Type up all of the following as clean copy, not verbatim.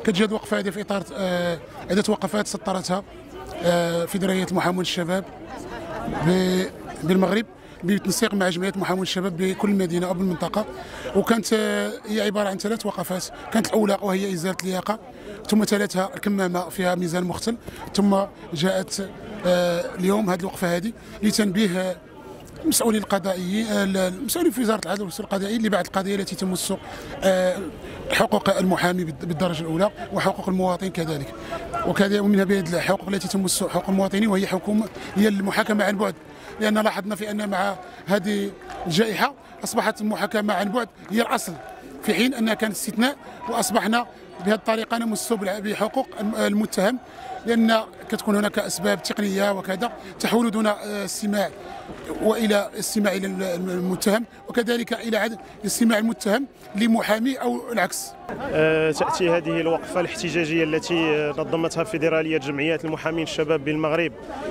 كتجي هذه الوقفه هذه في اطار عده وقفات سطرتها فيدراليه المحامون الشباب بالمغرب بالتنسيق مع جمعيه محامون الشباب بكل مدينه او بالمنطقه. وكانت هي عباره عن 3 وقفات. كانت الاولى وهي ازاله اللياقه، ثم تلتها الكمامه فيها ميزان مختل، ثم جاءت اليوم هذه الوقفه هذه لتنبيه المسؤولين القضائيين، المسؤولين في وزاره العدل والسلطه القضائيه لبعض القضايا التي تمس حقوق المحامي بالدرجه الاولى وحقوق المواطن كذلك، ومنها بين الحقوق التي تمس حقوق المواطنين وهي هي المحاكمه عن بعد. لان لاحظنا في ان مع هذه الجائحه اصبحت المحاكمه عن بعد هي الاصل، في حين انها كانت استثناء، واصبحنا بهذه الطريقه نمس بحقوق المتهم، لان كتكون هناك اسباب تقنيه وكذا تحول دون استماع والى استماع الى المتهم، وكذلك الى عدم استماع المتهم لمحامي او العكس. تأتي هذه الوقفة الاحتجاجية التي نظمتها فيدرالية جمعيات المحامين الشباب بالمغرب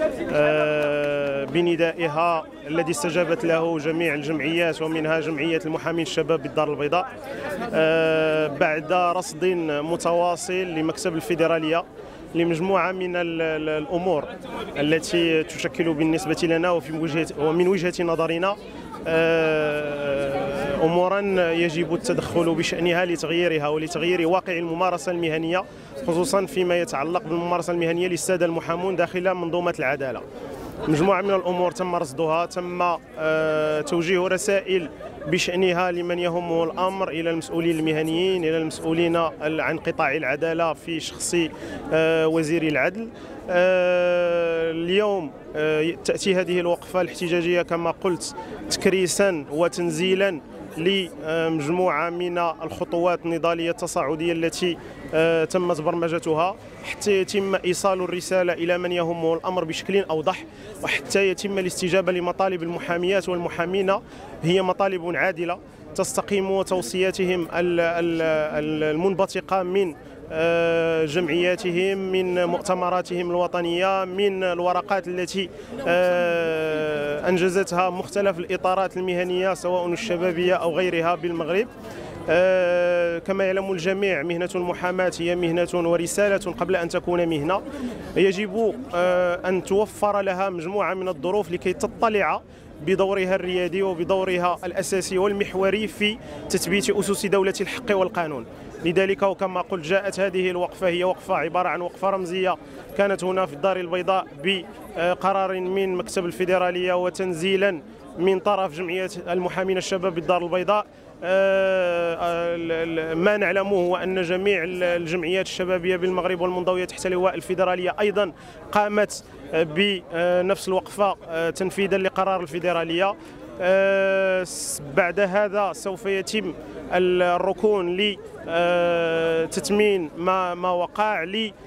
بندائها الذي استجابت له جميع الجمعيات ومنها جمعية المحامين الشباب بالدار البيضاء، بعد رصد متواصل لمكتب الفيدرالية لمجموعة من الأمور التي تشكل بالنسبة لنا ومن وجهة نظرنا أمورا يجب التدخل بشأنها لتغييرها ولتغيير واقع الممارسة المهنية، خصوصا فيما يتعلق بالممارسة المهنية للسادة المحامون داخل منظومة العدالة. مجموعة من الأمور تم رصدها، تم توجيه رسائل بشأنها لمن يهمه الأمر إلى المسؤولين المهنيين، إلى المسؤولين عن قطاع العدالة في شخص وزير العدل. اليوم تأتي هذه الوقفة الاحتجاجية كما قلت تكريسا وتنزيلا لمجموعة من الخطوات النضالية التصاعدية التي تمت برمجتها حتى يتم إيصال الرسالة إلى من يهمه الأمر بشكل أوضح، وحتى يتم الاستجابة لمطالب المحاميات والمحامين. هي مطالب عادلة تستقيم توصياتهم المنبثقة من جمعياتهم، من مؤتمراتهم الوطنية، من الورقات التي أنجزتها مختلف الإطارات المهنية سواء الشبابية أو غيرها بالمغرب. كما يعلم الجميع مهنة المحاماة هي مهنة ورسالة قبل أن تكون مهنة، يجب أن توفر لها مجموعة من الظروف لكي تطلع بدورها الريادي وبدورها الأساسي والمحوري في تثبيت أسس دولة الحق والقانون. لذلك وكما قلت جاءت هذه الوقفة، هي وقفة عبارة عن وقفة رمزية كانت هنا في الدار البيضاء بقرار من مكتب الفيدرالية وتنزيلا من طرف جمعية المحامين الشباب بالدار البيضاء. ما نعلمه هو أن جميع الجمعيات الشبابية بالمغرب والمنضوية تحت لواء الفيدرالية أيضا قامت بنفس الوقفة تنفيذا لقرار الفيدرالية. بعد هذا سوف يتم الركون لتتمين ما وقع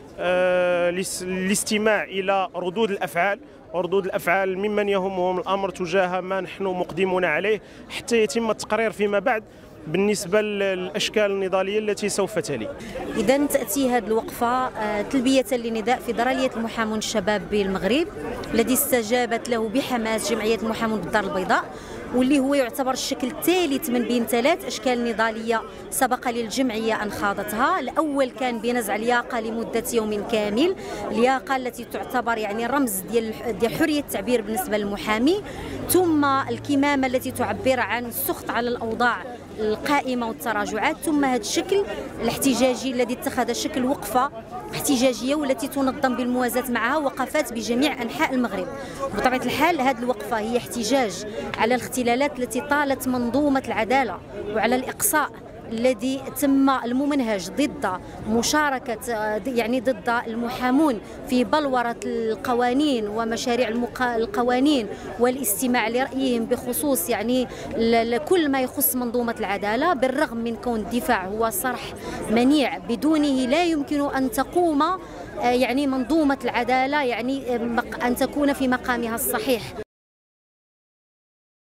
للاستماع إلى ردود الأفعال ممن يهمهم الأمر تجاه ما نحن مقدمون عليه، حتى يتم التقرير فيما بعد بالنسبة للأشكال النضالية التي سوف تلي. إذا تأتي هذه الوقفة تلبية لنداء فيدرالية المحامون الشباب بالمغرب الذي استجابت له بحماس جمعية المحامون بالدار البيضاء، واللي هو يعتبر الشكل الثالث من بين 3 أشكال نضالية سبق للجمعية أن خاضتها. الأول كان بنزع لياقة لمدة يوم كامل، لياقة التي تعتبر يعني رمز ديال حرية التعبير بالنسبة للمحامي، ثم الكمامة التي تعبر عن السخط على الأوضاع القائمة والتراجعات، ثم هذا الشكل الاحتجاجي الذي اتخذ شكل وقفة احتجاجية والتي تنظم بالموازاة معها وقفات بجميع أنحاء المغرب. بطبيعة الحال هذه الوقفة هي احتجاج على الاختلالات التي طالت منظومة العدالة وعلى الإقصاء الذي تم الممنهج ضد مشاركة يعني ضد المحامون في بلورة القوانين ومشاريع القوانين والاستماع لرأيهم بخصوص يعني كل ما يخص منظومة العدالة، بالرغم من كون الدفاع هو صرح منيع بدونه لا يمكن أن تقوم يعني منظومة العدالة يعني أن تكون في مقامها الصحيح.